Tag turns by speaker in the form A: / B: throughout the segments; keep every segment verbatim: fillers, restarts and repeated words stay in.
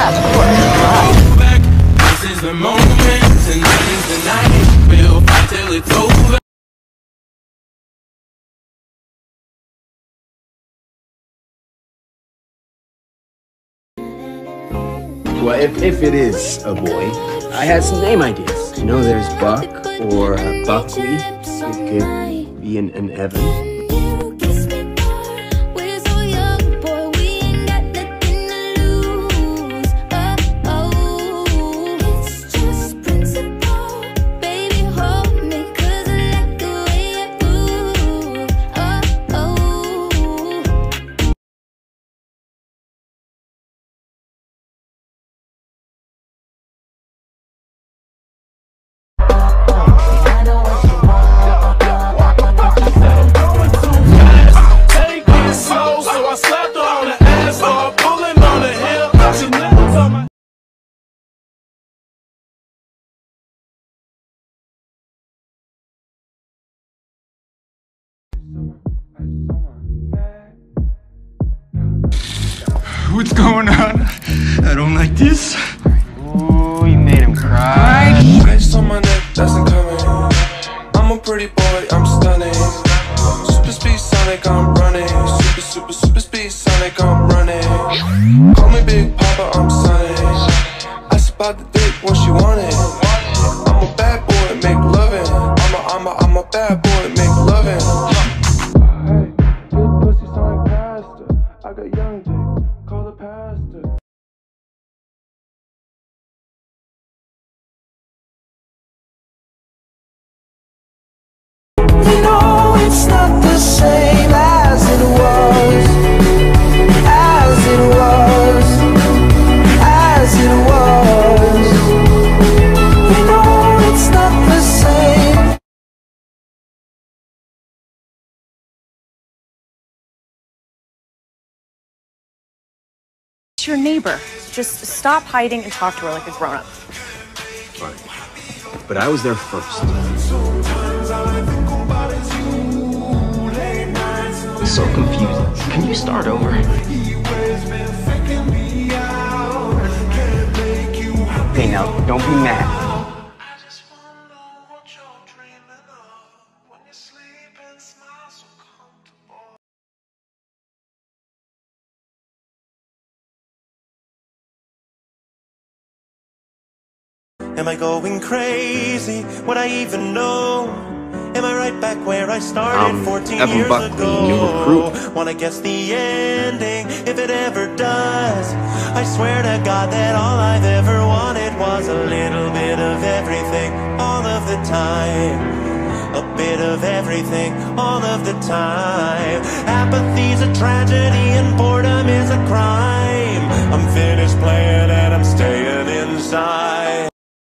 A: Yeah, of course.
B: This is the moment, tonight is the night. We'll fight till it's over.
C: Well, if, if it is a boy, I had some name ideas. You know, there's Buck or uh, Buckley. It could be an, an Evan.
D: What's going on? I don't like this.
C: Ooh, you made him cry.
E: Ice on my neck, that's incoming. I'm a pretty boy, I'm stunning. Super speed Sonic, I'm running. Super, super, super speed Sonic, I'm running. Call me Big Papa, I'm Sonic. I spot the dick when she want it. I'm a bad boy, make loving. I'm a, I'm a, I'm a bad boy, make loving. Hey, good pussy sound like pasta. I got young dick. Call the pastor.
F: You know it's not the same as it was, as it was, as it was. You know it's not the same.
G: Your neighbor. Just stop hiding and talk to her like a grown-up.
C: Fine. But I was there first. It's so confusing. Can you start over? Hey, now, don't be mad.
F: Am I going crazy? Would I even know? Am I right back where I started
C: um,
F: fourteen
C: Evan
F: years
C: Buckley,
F: ago?
C: new recruit.
F: Wanna guess the ending, if it ever does. I swear to God that all I've ever wanted was a little bit of everything, all of the time. A bit of everything, all of the time. Apathy's a tragedy and boredom is a crime. I'm finished playing and I'm staying inside.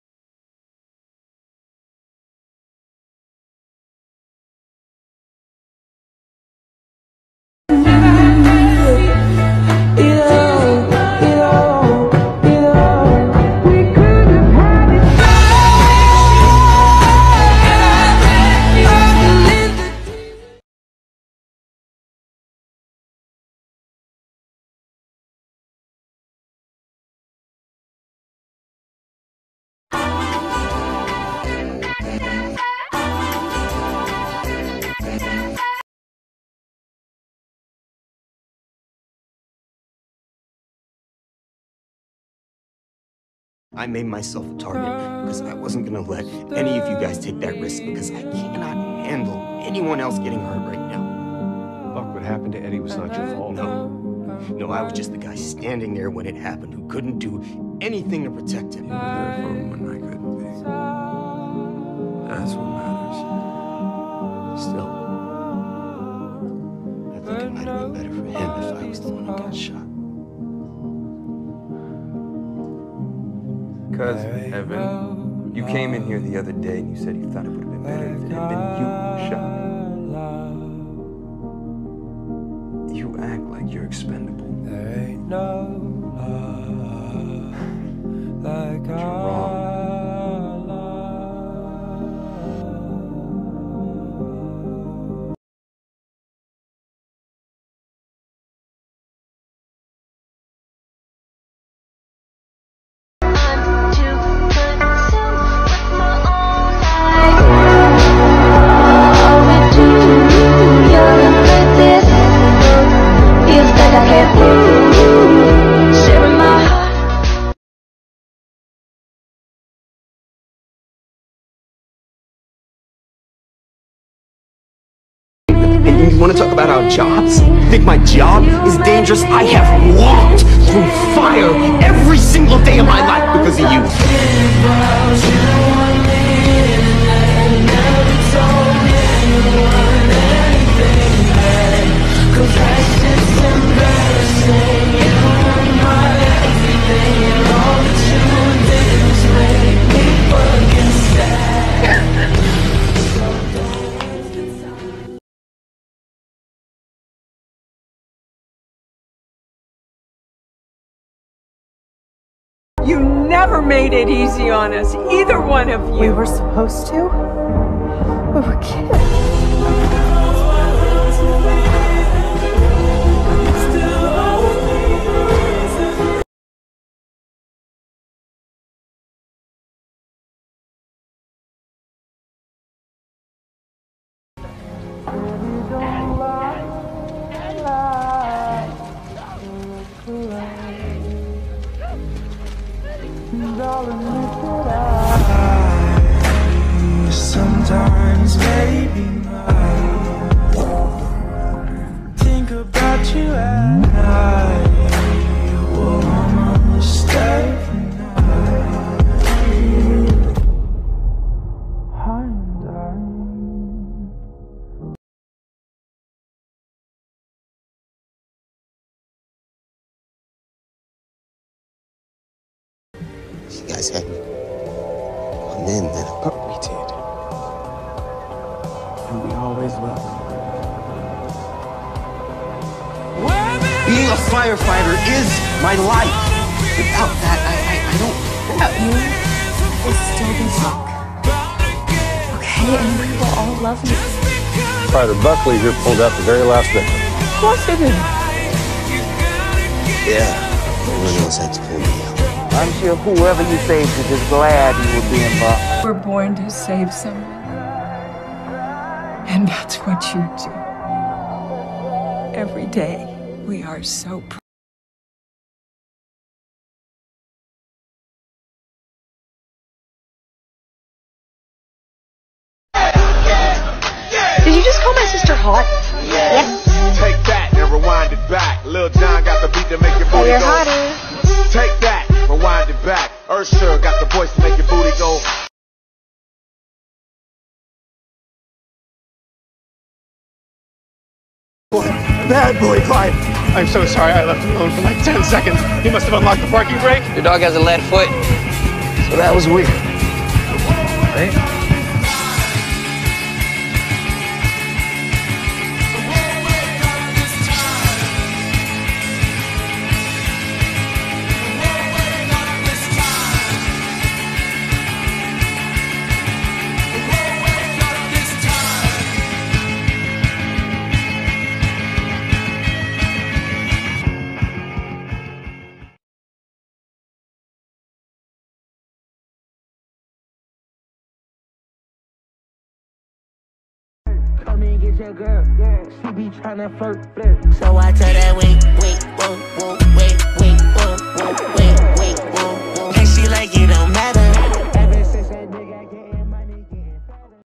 C: I made myself a target because I wasn't gonna let any of you guys take that risk because I cannot handle anyone else getting hurt right now.
H: Buck, what happened to Eddie was not your fault.
C: No. No, I was just the guy standing there when it happened who couldn't do anything to protect him.
E: You were there for him when I couldn't be. That's what matters.
C: Still, I think it might have been better for him if I was the one who got shot.
H: Because, Evan, you came in here the other day and you said you thought it would have been better if it had been you who shot me. You act like you're expendable.
F: There ain't no love like
H: But you're wrong.
C: You, you want to talk about our jobs? Think my job is dangerous? I have walked through fire every single day of my life because of you.
A: You never made it easy on us, either one of you.
G: We were supposed to? We were kids.
E: Sometimes, baby, I think about you at night. Oh, I'm a mistake. I'm dying.
I: You guys had me come in then.
C: But we did. And we always will.
I: Being a firefighter is my life. Without that, I, I, I don't.
G: Without you, we'll still be stuck. Okay, and we will all love you.
J: Fighter Buckley here pulled out the very last victim.
A: Of course it is.
I: Yeah. Everyone else had to pull me out.
K: I'm sure whoever you saved is just glad you will be involved.
A: We're born to save someone. And that's what you do. Every day, we are so proud.
G: Did you just call my sister hot?
L: Yep. Take that and rewind it back. Lil Jon got the beat to make your booty
G: you're
L: go.
G: hotter.
L: Take that, rewind it back. Ursher got the voice to make your booty go.
C: Bad boy, Clyde. I'm so sorry I left him alone for like ten seconds. He must have unlocked the parking brake.
K: Your dog has a lead foot.
C: So that was weird. Right?
K: Come and get your girl, yeah. She be tryna flirt, flirt. So I tell that wait, wait, whoa, whoa, wait, wait, whoa, whoa, wait, wait, whoa, whoa. And she like it don't matter. Ever since that nigga getting money, getting fatter.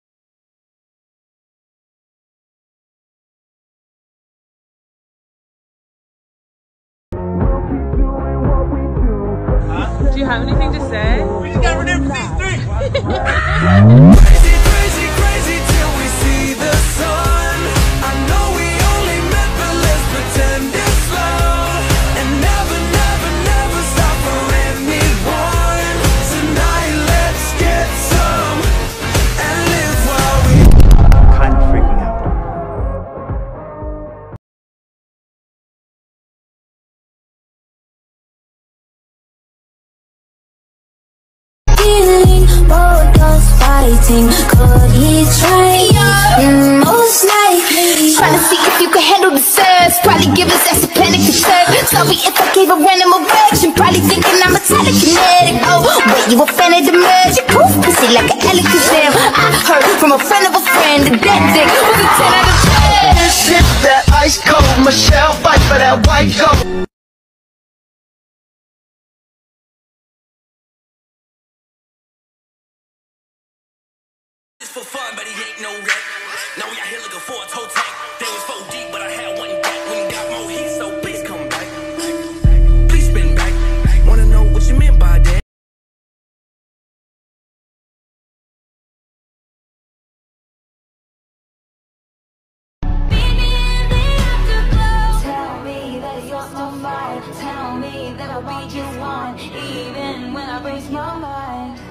K: We'll keep doing what we do. Huh?
A: Do you have anything to say?
E: We just got renewed for season three.
F: Crazy, crazy, crazy till we see the sun. I know we only met, but let's pretend it's love. And never, never, never stop for anyone. Tonight, let's get some and live while we.
C: I'm kind of freaking out.
M: Feeling both us fighting, could he try? Mm, most likely trying to see if you can handle the surge. Probably give us that panic attack. Sorry if I gave a random erection. Probably thinking I'm a telekinetic. Oh, wait, you a fan of the magic? Proof pussy like an Alakazam. I heard from a friend of a friend that that dick was a ten out of ten.
I: Sip that ice cold, Michelle, fight for that white gold.
F: For fun, but he ain't no wreck. Now we out here looking for a toe tag.
M: just want, even when I raise my mind.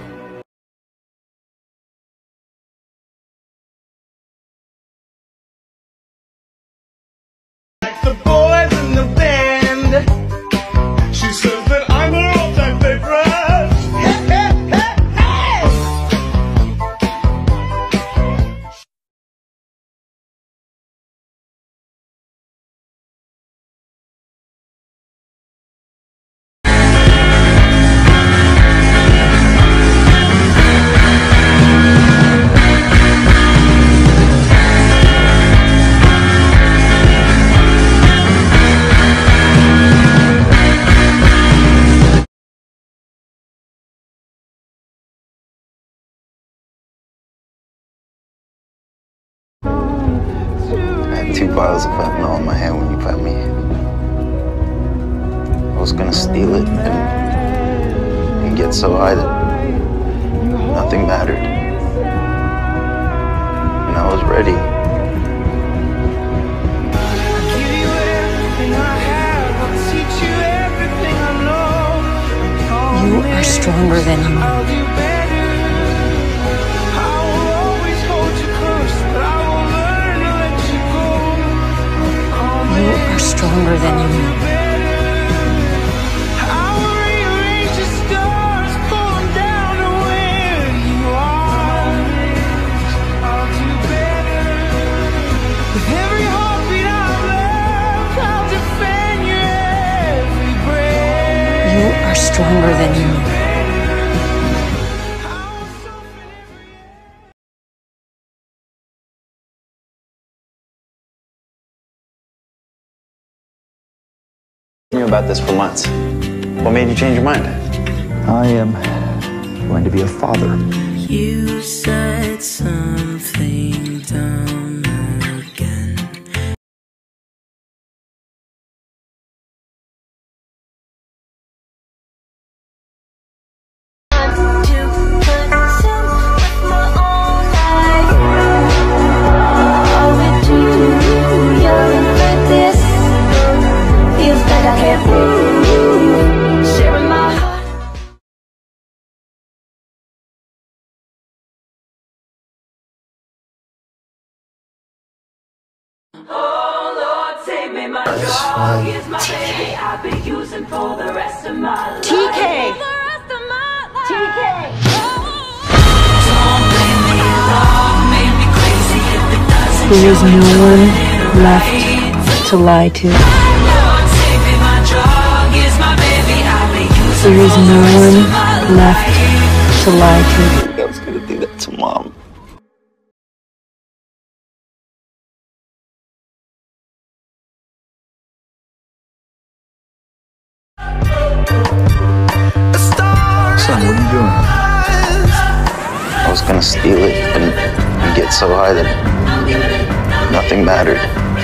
N: The boys in the band, she says that I'm her all-time favorite. Hey, hey, hey, hey!
O: Two bottles of fentanyl in my hand when you found me. I was gonna steal it and, and get so high that nothing mattered. And I was ready.
G: You are stronger than you know. You are stronger than you know. You are stronger than you know.
O: I knew about this for months. What made you change your mind?
P: I am going to be a father.
K: You said something dumb again.
A: T K! T K!
G: There is no one left to lie to. There is no one left to lie to.
O: I was gonna do that to Mom.
P: Son, what are you doing?
O: I was gonna steal it and, and get so high that nothing mattered.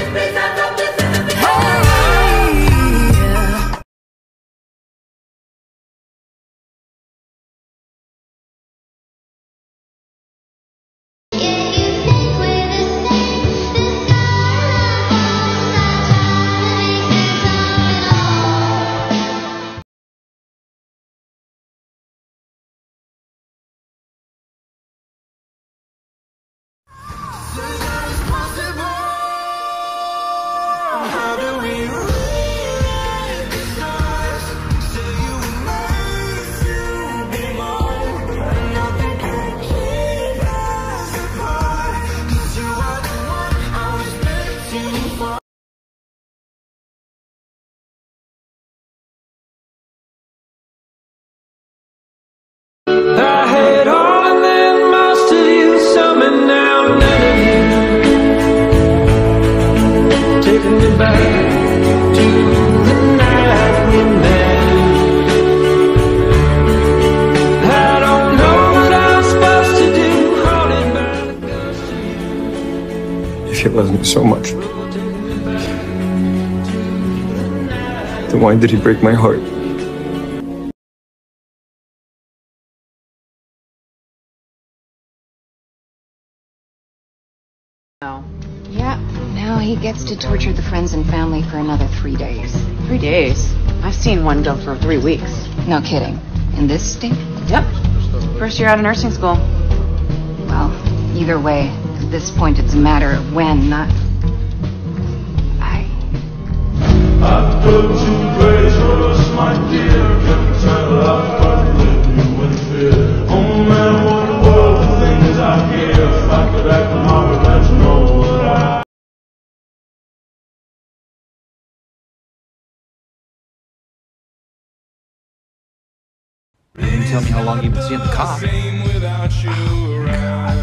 H: If he loves me so much, then why did he break my heart?
Q: Yeah, now he gets to torture the friends and family for another three days. Three days? I've seen one go for three weeks.
R: No kidding. In this state?
Q: Yep. First year out of nursing school.
R: Well, either way, at this point it's a matter of when, not... I...
N: I put you precious, my dear. Can't tell I've got with you in fear. Oh man, what the world of things I hear. If I could act tomorrow, let you know what I...
P: You didn't tell me how long you've been seeing the cop.
B: Oh, God.